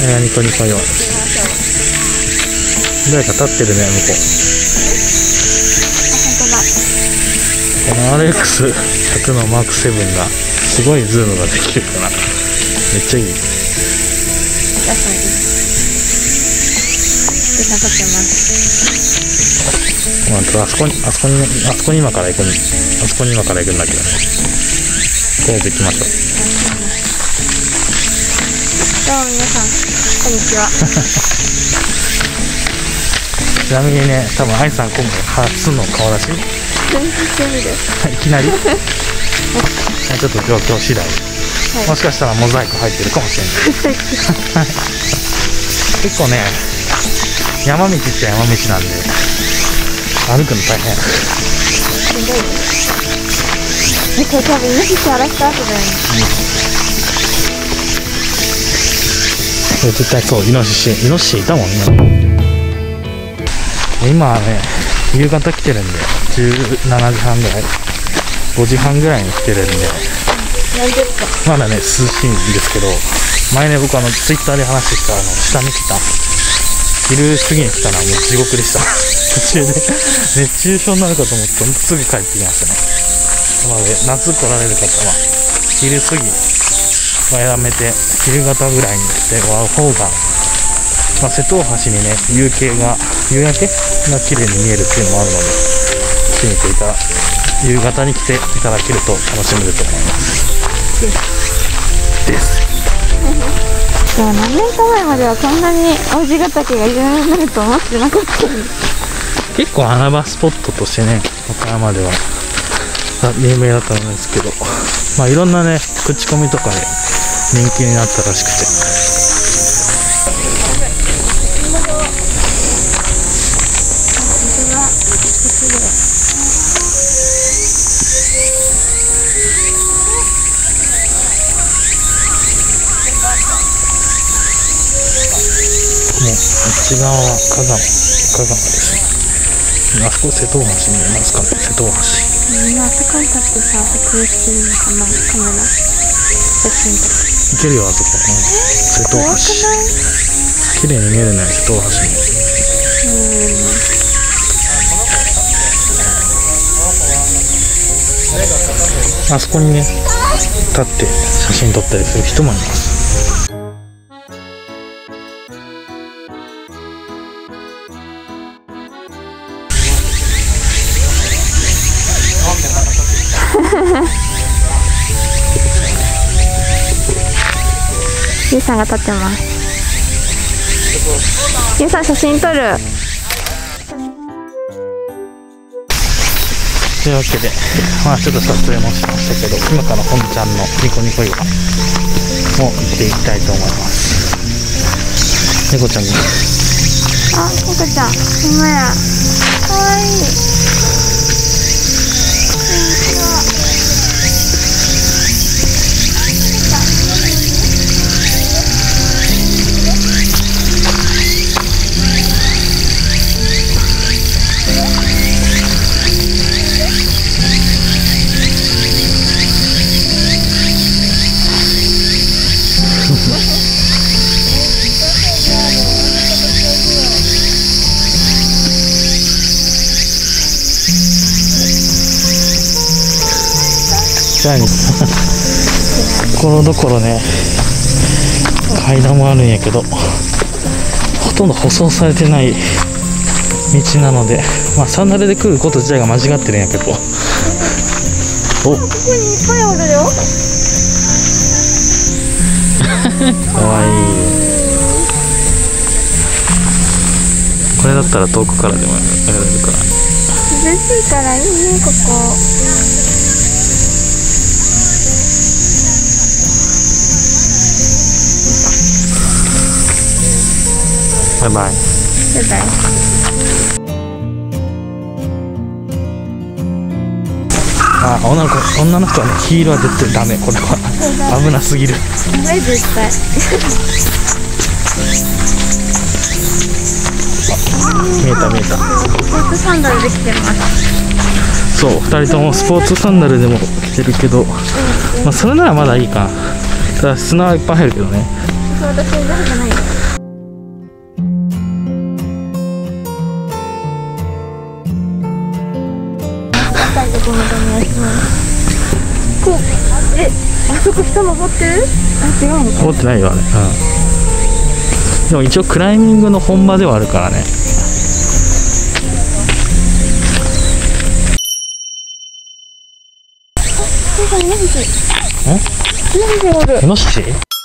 ニコニコよ。誰か立ってるね、向こう。この RX100 のマーク7がすごいズームができるから、めっちゃいい。あそこに今から行くんだけどね。こうできましょう。 どうも皆さん、こんにちは。 ちなみにね、多分愛さん今回初の顔出し。いきなりちょっと状況次第、もしかしたらモザイク入ってるかもしれない結構ね、山道っちゃ山道なんで歩くの大変。 これ多分イノシシ荒らした後だよね。 絶対そう、イノシシいたもんね。今はね、夕方来てるんで17時半ぐらい、5時半ぐらいに来てるんで、まだね涼しいんですけど、前ね僕ツイッターで話した下に来た昼過ぎに来たのはもう地獄でした途中で熱中症になるかと思ってすぐ帰ってきましたね。なので夏来られる方は昼過ぎはやめて昼方ぐらいに来てもらう方が、瀬戸大橋にね夕焼けが綺麗に見えるっていうのもあるので、来てみていたら夕方に来ていただけると楽しめると思いますです。 何年か前まではこんなに青地ヶ岳が有名になると思ってなかったんです。 結構穴場スポットとしてね、岡山では有名だったんですけど、いろんなね口コミとかで人気になったらしくて、もう内側は香川ですね。あそこ瀬戸大橋見えますかね。瀬戸大橋。 みんなあそこに立ってさ、撮影してるのかな、カメラ写真とか。 いけるよあそこ。瀬戸大橋。綺麗に見えるね、瀬戸大橋も。あそこにね立って写真撮ったりする人もいます。 ゆうさんが撮ってます。ゆうさん写真撮る。 というわけで、ちょっと撮影もしましたけど、今から本ちゃんのニコニコ岩も行っていきたいと思います。猫ちゃんが。 あ、猫ちゃん、ほんまや。かわいい。ところどころね階段もあるんやけど、ほとんど舗装されてない道なので、サンダルで来ること自体が間違ってるんやけど、お、ここにいっぱいおるよかわいい。これだったら遠くからでもやれるから、涼しいからいいねここ。バイバイ。バイバイ。女の子はね、黄色は絶対ダメ。これは危なすぎる。これ絶対。見えた。スポーツサンダルできてます。そう、2人ともスポーツサンダルでも着てるけど、それならまだいいかな。ただ砂はいっぱい入るけどね。そう、私砂じゃないよ。 そこ人登ってる？あ、違うのか。 登ってないよあれ。でも一応クライミングの本場ではあるからね。 イノシシ。イノシシおる。 イノシシ？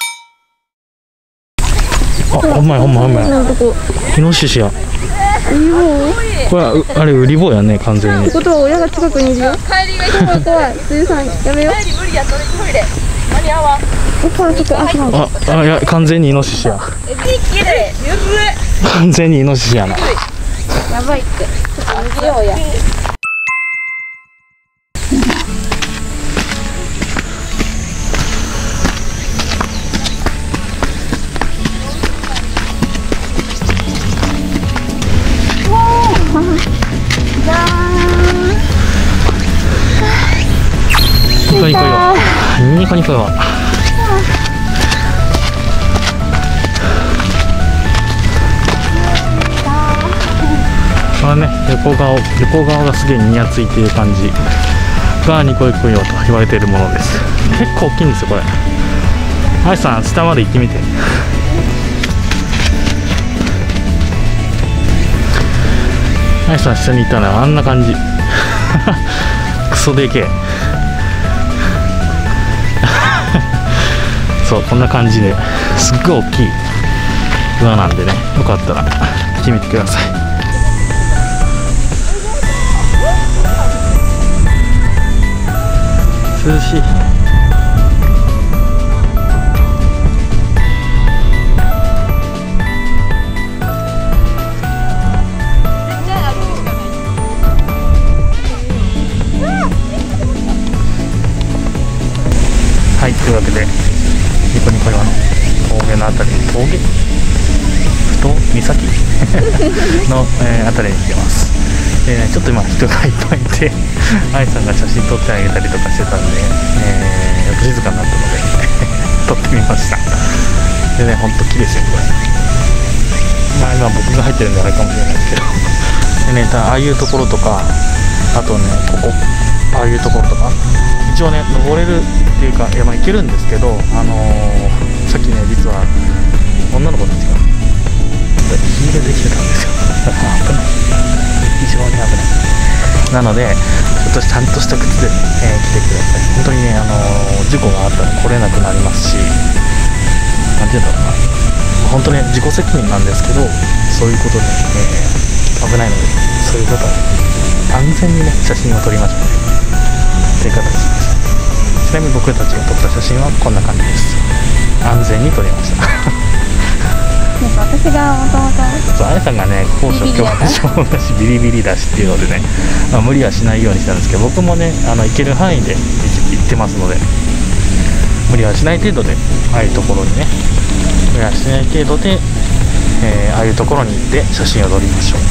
あ、ほんまやほんまほんまや。イノシシや。これあれウリ坊やね、完全に。 ってことは親が近くにいるよ。怖い怖い。鈴さんやめよう。ほらそこ、あ、そう。 いや完全にイノシシや。完全にイノシシやな。 やばいって。ちょっと逃げようや。 ニコニコよ。ニコニコよ。これね、横顔がすげえにやついている感じがニコニコよと言われているものです。結構大きいんですよこれ。あいさん下まで行ってみて。あいさん下に行ったらあんな感じ。クソでけえ。そうこんな感じですっごい大きい岩なんでね、よかったら来てみてください。涼しい。はい、というわけでニコニコ岩の峠のあたり、峠ふと岬の、あたりに来てます。で、ちょっと今人がいっぱいいて愛さんが写真撮ってあげたりとかしてたんで、静かになったので撮ってみました。でね、ほんと木ですよこれ。まあ今僕が入ってるんであれかもしれないですけどでね、ああいうところとか、あとねここああいうところとか一応ね登れるっていうか、いやまあ行けるんですけど、さっきね実は女の子たちがヒールできてたんですよ。危ない、非常に危ない。なのでちゃんとした靴で、来てください。本当にね、事故があったら来れなくなりますし、なんていうんだろうな、本当に自己責任なんですけど、そういうことで、危ないので、そういうことは安全にね写真を撮りましょうっていう形です。ちなみに僕たちが撮った写真はこんな感じです。安全に撮りました。 私がもともとあやさんがね高所恐怖症だしビリビリだしっていうのでね、無理はしないようにしたんですけど、僕もね行ける範囲で行ってますので、無理はしない程度でああいうところにね、無理はしない程度で、ああいうところに行って写真を撮りましょう。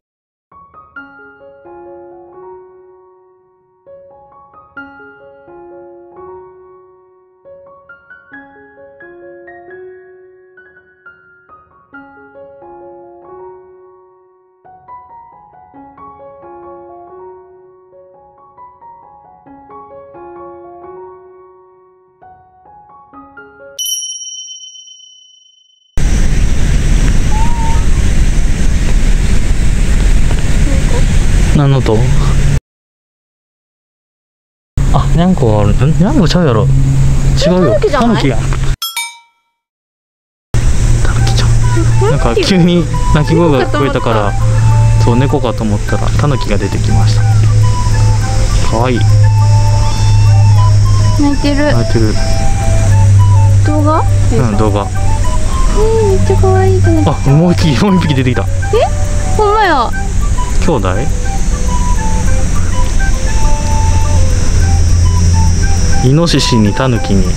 何の音？あ、にゃんこがある。にゃんこちゃうやろ。違うよ。タヌキやん。タヌキちゃん。なんか急に鳴き声が聞こえたから、そう猫かと思ったらタヌキが出てきました。かわいい。 泣いてる。 泣いてる。 動画？ うん、動画。 めっちゃ可愛い。 あ、もう一匹出てきた。 ほんまや。 兄弟？イノシシにタヌキに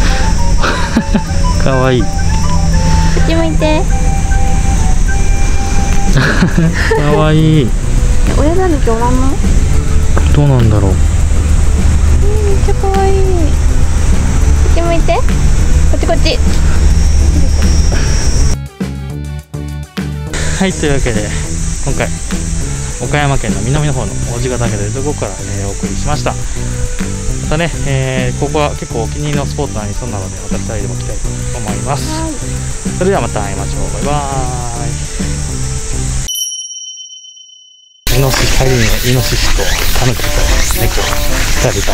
かわいい。こっち向いて。 かわいい。 親タヌキおらんの？ どうなんだろう。 めっちゃかわいい。こっち向いて。こっちこっち。 はい、というわけで今回岡山県の南の方の王子ヶ岳というところから、お送りしました。 またね、ここは結構お気に入りのスポットになりそうなので、また2人でも来たいと思います。それではまた会いましょう。バイバーイ。イノシシ、帰りにイノシシとタヌキと猫2人と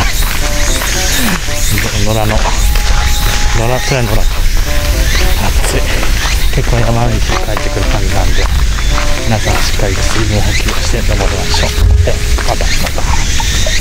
野良それは野良か。暑い。結構山道に帰ってくる感じなんで、皆さんしっかりと水分補給をして登りましょう。で、また。